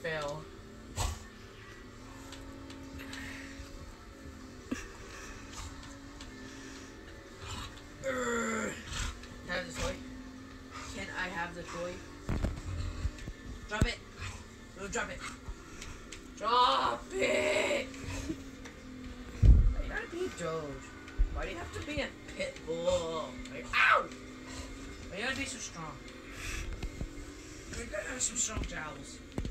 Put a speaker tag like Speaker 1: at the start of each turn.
Speaker 1: fail. Can I have the toy? Can I have the toy? Drop it! No, drop it! Drop it! You gotta be a Doge. Why do you have to be a pit bull? Like, ow! Why you gotta be so strong? You gotta have some strong jowls.